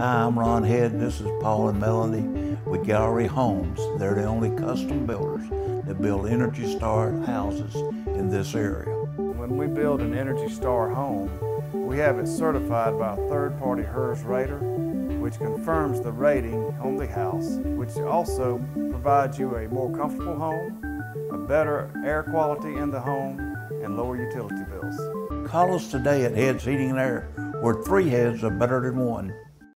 Hi, I'm Ron Head. This is Paul and Melanie with Gallery Homes. They're the only custom builders that build Energy Star houses in this area. When we build an Energy Star home, we have it certified by a third-party HERS rater, which confirms the rating on the house, which also provides you a more comfortable home, a better air quality in the home, and lower utility bills. Call us today at Head's Heating and Air, where 3 heads are better than 1.